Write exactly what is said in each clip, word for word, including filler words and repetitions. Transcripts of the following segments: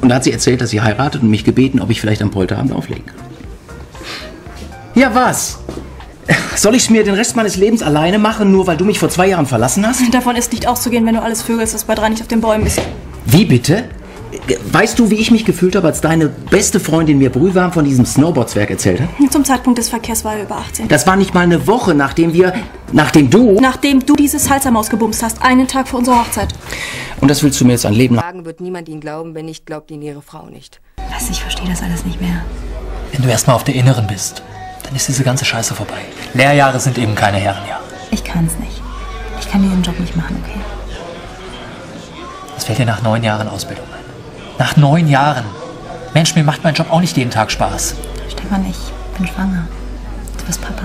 Und da hat sie erzählt, dass sie heiratet und mich gebeten, ob ich vielleicht am Polterabend auflegen kann. Ja, was? Soll ich mir den Rest meines Lebens alleine machen, nur weil du mich vor zwei Jahren verlassen hast? Davon ist nicht auszugehen, wenn du alles vögelst, was bei drei nicht auf den Bäumen ist. Wie bitte? Weißt du, wie ich mich gefühlt habe, als deine beste Freundin mir brühwarm von diesem Snowboardswerk erzählt hat? Zum Zeitpunkt des Verkehrs war er über achtzehn. Das war nicht mal eine Woche, nachdem wir... Nachdem du... Nachdem du diese Salzermaus gebumst hast, einen Tag vor unserer Hochzeit. Und das willst du mir jetzt ein Leben lang... Sagen wird niemand ihn glauben, wenn nicht, glaubt ihn ihre Frau nicht. Was, ich verstehe das alles nicht mehr. Wenn du erstmal auf der Inneren bist, dann ist diese ganze Scheiße vorbei. Lehrjahre sind eben keine Herrenjahre. Ich kann's nicht. Ich kann diesen Job nicht machen, okay? Das fällt dir nach neun Jahren Ausbildung ein. Nach neun Jahren. Mensch, mir macht mein Job auch nicht jeden Tag Spaß. Stefan, ich bin schwanger. Du bist Papa.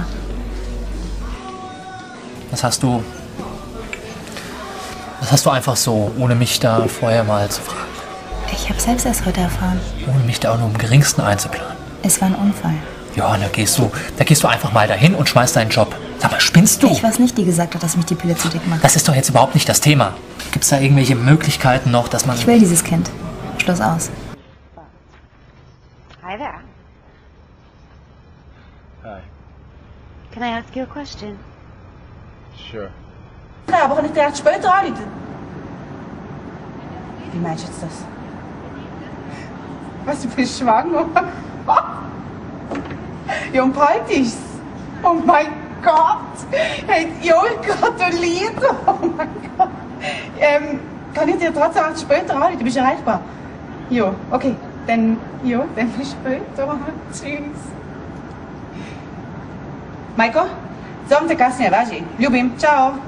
Das hast du... Das hast du einfach so, ohne mich da vorher mal zu fragen. Ich habe selbst erst heute erfahren. Ohne mich da auch nur im geringsten einzuplanen. Es war ein Unfall. Ja, da gehst du, da gehst du einfach mal dahin und schmeißt deinen Job. Sag mal, spinnst du? Ich weiß nicht, die gesagt hat, dass mich die Pille zu dick macht. Das ist doch jetzt überhaupt nicht das Thema. Gibt es da irgendwelche Möglichkeiten noch, dass man... Ich will dieses Kind. Schluss aus. Hi there. Hi. Can I ask you a question? Sure. Ja, aber kann ich dir erst später anrufen? Wie meinst du jetzt das? Was, du bist schwanger? Was? Ja, und bald ist's. Oh mein Gott! Hey, Joel gratuliert! Oh mein Gott! Ähm, kann ich dir trotzdem erst später anrufen? Du bist erreichbar? Ja, okay. Dann, ja, dann bis später. Tschüss. Majko, zovem te kasnije, važi. Ljubim, čao.